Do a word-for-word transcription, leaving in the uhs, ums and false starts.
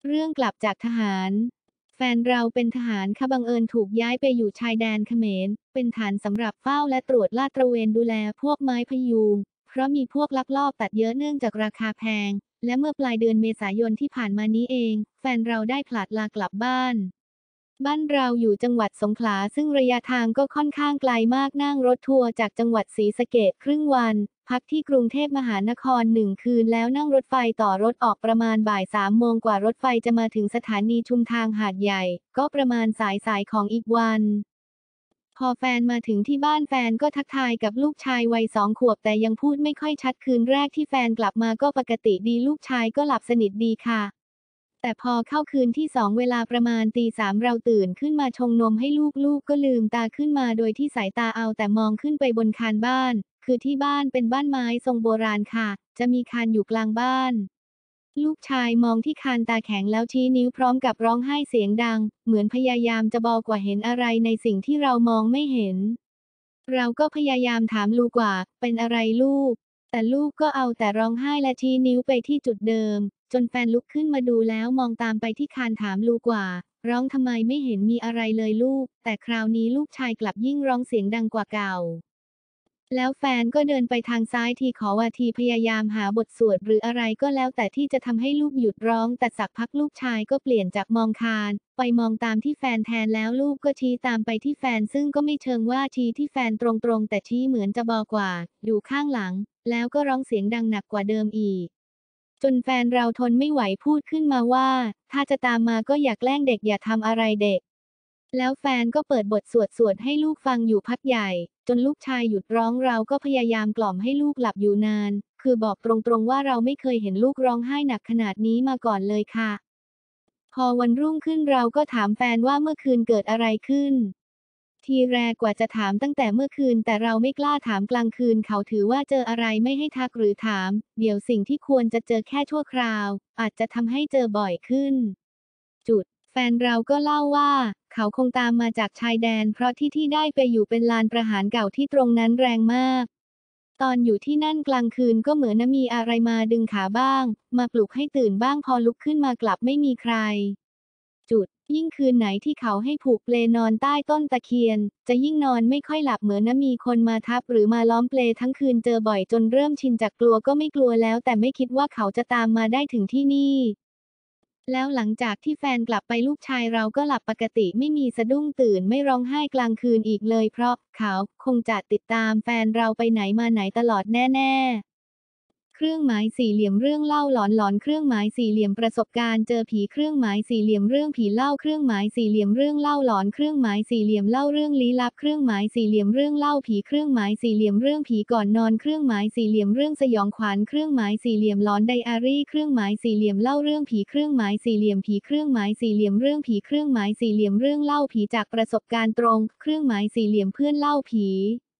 เรื่องกลับจากทหารแฟนเราเป็นทหารค่ะบังเอิญถูกย้ายไปอยู่ชายแดนเขมรเป็นฐานสำหรับเฝ้าและตรวจลาดตระเวนดูแลพวกไม้พยูงเพราะมีพวกลักลอบตัดเยอะเนื่องจากราคาแพงและเมื่อปลายเดือนเมษายนที่ผ่านมานี้เองแฟนเราได้ผลัดลากลับบ้านบ้านเราอยู่จังหวัดสงขลาซึ่งระยะทางก็ค่อนข้างไกลมากนั่งรถทัวร์จากจังหวัดศรีสะเกษครึ่งวันพักที่กรุงเทพมหานครหนึ่งคืนแล้วนั่งรถไฟต่อรถออกประมาณบ่ายสามโมงกว่ารถไฟจะมาถึงสถานีชุมทางหาดใหญ่ก็ประมาณสายสายของอีกวันพอแฟนมาถึงที่บ้านแฟนก็ทักทายกับลูกชายวัยสองขวบแต่ยังพูดไม่ค่อยชัดคืนแรกที่แฟนกลับมาก็ปกติดีลูกชายก็หลับสนิทดีค่ะแต่พอเข้าคืนที่สองเวลาประมาณตีสามเราตื่นขึ้นมาชงนมให้ลูกลูกก็ลืมตาขึ้นมาโดยที่สายตาเอาแต่มองขึ้นไปบนคานบ้านคือที่บ้านเป็นบ้านไม้ทรงโบราณค่ะจะมีคานอยู่กลางบ้านลูกชายมองที่คานตาแข็งแล้วชี้นิ้วพร้อมกับร้องไห้เสียงดังเหมือนพยายามจะบอกว่าเห็นอะไรในสิ่งที่เรามองไม่เห็นเราก็พยายามถามลูกว่าเป็นอะไรลูกแต่ลูกก็เอาแต่ร้องไห้และชี้นิ้วไปที่จุดเดิมจนแฟนลุกขึ้นมาดูแล้วมองตามไปที่คานถามลูกว่าร้องทำไมไม่เห็นมีอะไรเลยลูกแต่คราวนี้ลูกชายกลับยิ่งร้องเสียงดังกว่าเก่าแล้วแฟนก็เดินไปทางซ้ายทีขอว่าทีพยายามหาบทสวดหรืออะไรก็แล้วแต่ที่จะทำให้ลูกหยุดร้องแต่สักพักลูกชายก็เปลี่ยนจากมองคานไปมองตามที่แฟนแทนแล้วลูกก็ชี้ตามไปที่แฟนซึ่งก็ไม่เชิงว่าชี้ที่แฟนตรงๆแต่ชี้เหมือนจะบอกว่าอยู่ข้างหลังแล้วก็ร้องเสียงดังหนักกว่าเดิมอีกจนแฟนเราทนไม่ไหวพูดขึ้นมาว่าถ้าจะตามมาก็อย่าแกล้งเด็กอย่าทำอะไรเด็กแล้วแฟนก็เปิดบทสวดสวดให้ลูกฟังอยู่พักใหญ่จนลูกชายหยุดร้องเราก็พยายามกล่อมให้ลูกหลับอยู่นานคือบอกตรงๆว่าเราไม่เคยเห็นลูกร้องไห้หนักขนาดนี้มาก่อนเลยค่ะพอวันรุ่งขึ้นเราก็ถามแฟนว่าเมื่อคืนเกิดอะไรขึ้นทีแรกกว่าจะถามตั้งแต่เมื่อคืนแต่เราไม่กล้าถามกลางคืนเขาถือว่าเจออะไรไม่ให้ทักหรือถามเดี๋ยวสิ่งที่ควรจะเจอแค่ชั่วคราวอาจจะทำให้เจอบ่อยขึ้นจุดแฟนเราก็เล่าว่าเขาคงตามมาจากชายแดนเพราะที่ที่ได้ไปอยู่เป็นลานประหารเก่าที่ตรงนั้นแรงมากตอนอยู่ที่นั่นกลางคืนก็เหมือนมีอะไรมาดึงขาบ้างมาปลุกให้ตื่นบ้างพอลุกขึ้นมากลับไม่มีใครจุดยิ่งคืนไหนที่เขาให้ผูกเปลนอนใต้ต้นตะเคียนจะยิ่งนอนไม่ค่อยหลับเหมือนมีคนมาทับหรือมาล้อมเปลทั้งคืนเจอบ่อยจนเริ่มชินจากกลัวก็ไม่กลัวแล้วแต่ไม่คิดว่าเขาจะตามมาได้ถึงที่นี่แล้วหลังจากที่แฟนกลับไปลูกชายเราก็หลับปกติไม่มีสะดุ้งตื่นไม่ร้องไห้กลางคืนอีกเลยเพราะเขาคงจะติดตามแฟนเราไปไหนมาไหนตลอดแน่ๆ เครื่องหมายสี่เหลี่ยมเรื่องเล่าหลอนหลอนเครื่องหมายสี่เหลี่ยมประสบการณ์เจอผีเครื่องหมายสี่เหลี่ยมเรื่องผีเล่าเครื่องหมายสี่เหลี่ยมเรื่องเล่าหลอนเครื่องหมายสี่เหลี่ยมเล่าเรื่องลี้ลับเครื่องหมายสี่เหลี่ยมเรื่องเล่าผีเครื่องหมายสี่เหลี่ยมเรื่องผีก่อนนอนเครื่องหมายสี่เหลี่ยมเรื่องสยองขวัญเครื่องหมายสี่เหลี่ยมหลอนไดอารี่เครื่องหมายสี่เหลี่ยมเล่าเรื่องผีเครื่องหมายสี่เหลี่ยมผีเครื่องหมายสี่เหลี่ยมเรื่องผีเครื่องหมายสี่เหลี่ยมเรื่องเล่าผีจากประสบการณ์ตรงเครื่องหมายสี่เหลี่ยมเพื่อนเล่าผี